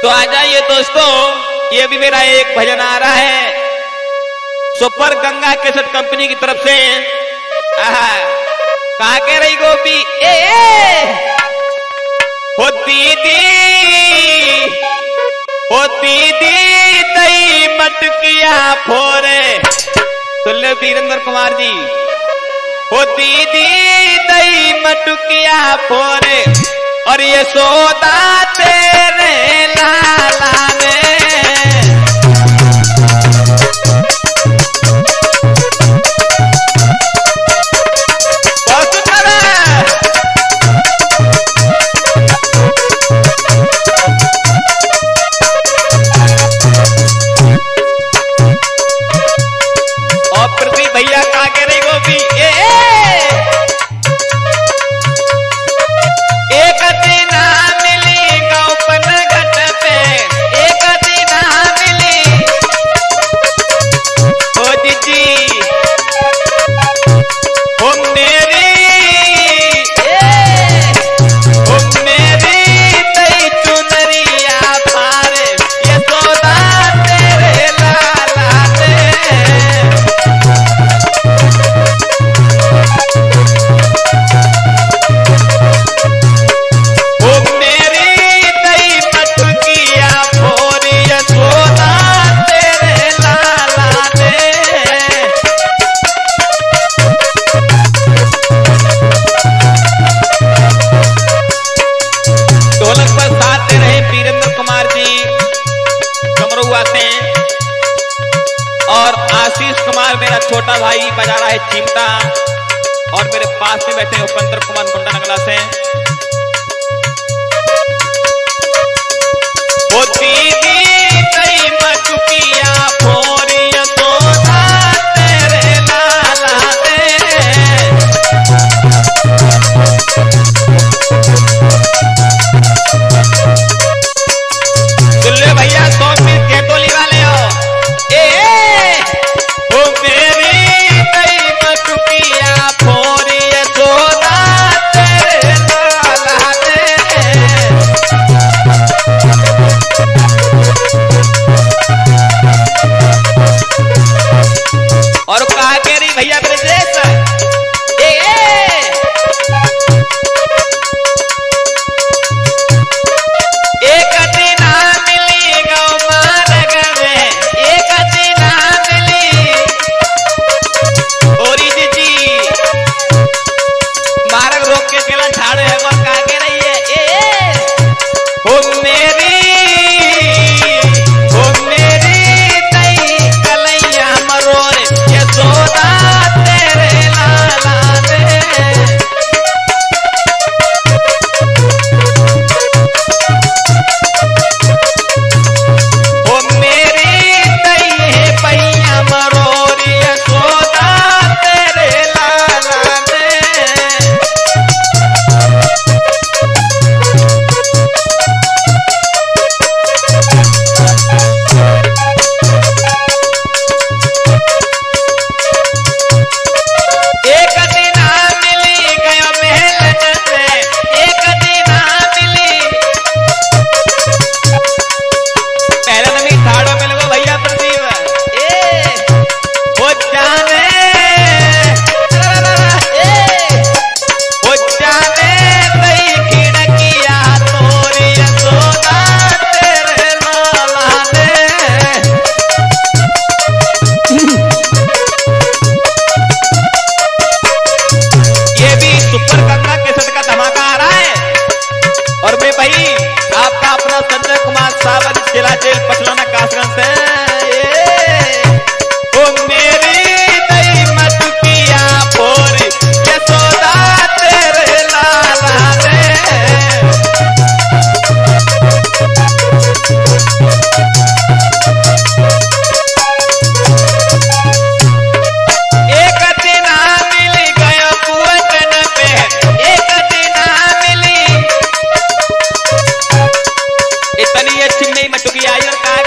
तो आ जाइए दोस्तों, ये भी मेरा एक भजन आ रहा है सुपर गंगा कैसेट कंपनी की तरफ से। कहा कह रही गोपी हो दीदी दई मटकिया फोरे। सुन ले वीरेंद्र कुमार जी, हो दीदी दई मटकिया फोरे और ये सोदा तेरे लाला ने। और पृथ्वी भैया कहा कह रही गोपी एक दिन मिली गौपन घट पे, एक दिन मिली हो दीदी हो मेरी तई चुनरिया फारे ये सौदा तेरे लाला ने। ढोलक पर साथ दे रहे वीरेंद्र कुमार जी कमरुआ से, और आशीष कुमार मेरा छोटा भाई बजा रहा है चिमटा, और मेरे पास में बैठे उपेंद्र कुमार मुंडा नगला से। ओ दीदी तई मटकिया फोरी सोदा तेरे लाला ने। दुल्ले भैया 100 पीस केटोली वाले हो। ओ मेरी तई मटकिया फोरी सोदा तेरे लाला ने। और कहा कह रही भैया ब्रजेश एक दिन मिली गौ मार्ग में, एक दिन मिली और जी मार्ग रोक के चला ठाड़े है। वो कहा कह रही है हो मेरी तई कलैया मरोरे ये सोदा तेरे लाला ने। ओ मेरी तई है पैया मरोरी ये सोदा तेरे लाला ने। एक दिन मिली गयो महल में, एक दिन मिली पहले नमी ठाड़ो मिल गो भैया प्रदीप हो जाने तई खिड़किया तोरी सोदा तेरे लाला ने। ये भी सुपर गंगा कैसेट का धमाका आ रहा है, और मैं भाई आपका अपना संजय कुमार सावंत जिला जेल पटलाना कासगंज से। ओ मेरी तई मटकिया फोरी ये सोदा तेरे लाला ने। एक दिन मिली गयो कुआं पे, एक दिन मिली इतनी अच्छी नहीं मटकी आई। और कहा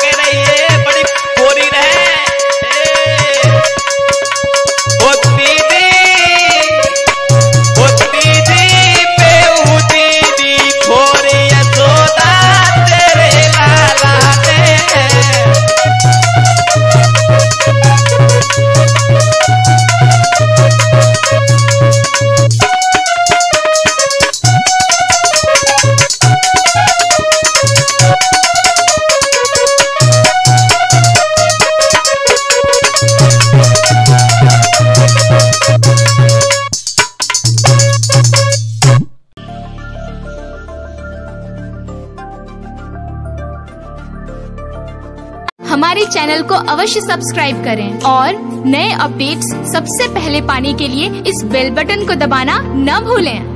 हमारे चैनल को अवश्य सब्सक्राइब करें और नए अपडेट्स सबसे पहले पाने के लिए इस बेल बटन को दबाना न भूलें।